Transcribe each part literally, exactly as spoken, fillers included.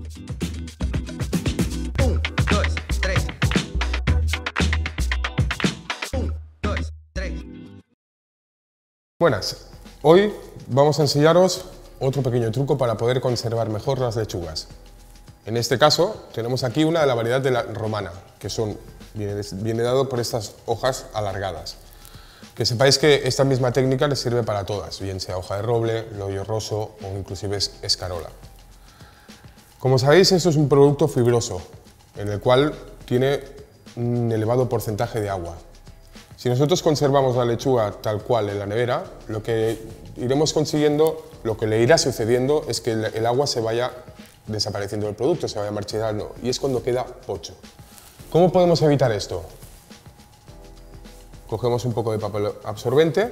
Un, dos, tres. Un, dos, tres. Buenas, hoy vamos a enseñaros otro pequeño truco para poder conservar mejor las lechugas. En este caso tenemos aquí una de la variedad de la romana, que son, viene, viene dado por estas hojas alargadas. Que sepáis que esta misma técnica les sirve para todas, bien sea hoja de roble, loyo roso o inclusive escarola. Como sabéis, esto es un producto fibroso, en el cual tiene un elevado porcentaje de agua. Si nosotros conservamos la lechuga tal cual en la nevera, lo que iremos consiguiendo, lo que le irá sucediendo es que el agua se vaya desapareciendo del producto, se vaya marchitando, y es cuando queda pocho. ¿Cómo podemos evitar esto? Cogemos un poco de papel absorbente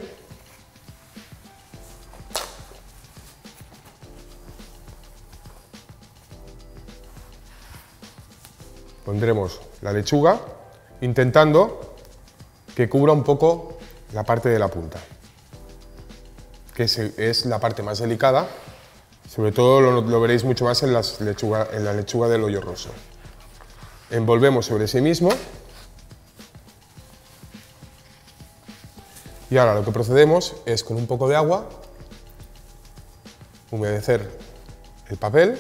pondremos la lechuga intentando que cubra un poco la parte de la punta, que es la parte más delicada, sobre todo lo, lo veréis mucho más en, las lechuga, en la lechuga del hoyo roso. Envolvemos sobre sí mismo y ahora lo que procedemos es con un poco de agua humedecer el papel.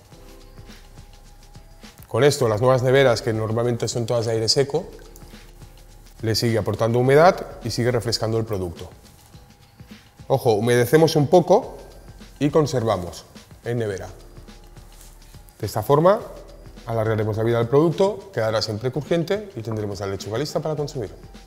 Con esto las nuevas neveras, que normalmente son todas de aire seco, le sigue aportando humedad y sigue refrescando el producto. Ojo, humedecemos un poco y conservamos en nevera. De esta forma alargaremos la vida del producto, quedará siempre crujiente y tendremos la lechuga lista para consumir.